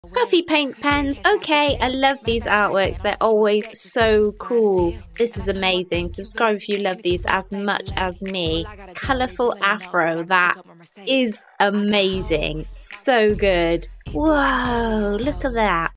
Puffy Paint Pens. Okay, I love these artworks. They're always so cool. This is amazing. Subscribe if you love these as much as me. Colourful afro. That is amazing. So good. Whoa, look at that.